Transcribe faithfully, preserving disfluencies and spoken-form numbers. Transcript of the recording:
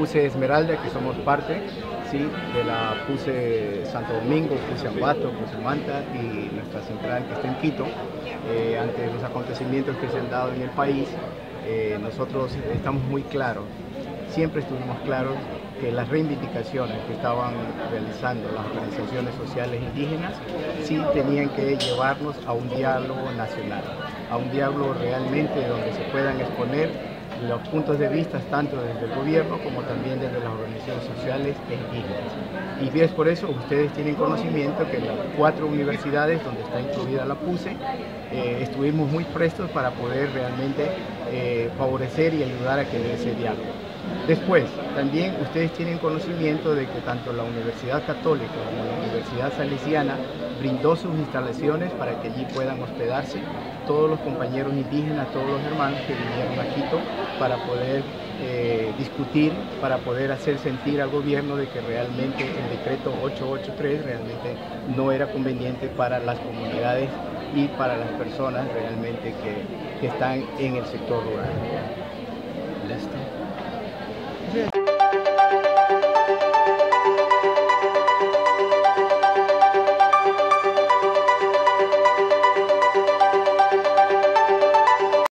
PUCE Esmeralda, que somos parte, ¿sí?, de la PUCE Santo Domingo, PUCE Ambato, PUCE Manta y nuestra central que está en Quito. Eh, ante los acontecimientos que se han dado en el país, eh, nosotros estamos muy claros, siempre estuvimos claros que las reivindicaciones que estaban realizando las organizaciones sociales indígenas sí tenían que llevarnos a un diálogo nacional, a un diálogo realmente donde se puedan exponer los puntos de vista tanto desde el gobierno como también desde las organizaciones sociales e indígenas. Y es por eso ustedes tienen conocimiento que en las cuatro universidades donde está incluida la PUCE, eh, estuvimos muy prestos para poder realmente eh, favorecer y ayudar a que ese diálogo. Después, también ustedes tienen conocimiento de que tanto la Universidad Católica como la Universidad Salesiana brindó sus instalaciones para que allí puedan hospedarse todos los compañeros indígenas, todos los hermanos que vinieron a Quito para poder eh, discutir, para poder hacer sentir al gobierno de que realmente el decreto ochocientos ochenta y tres realmente no era conveniente para las comunidades y para las personas realmente que, que están en el sector rural.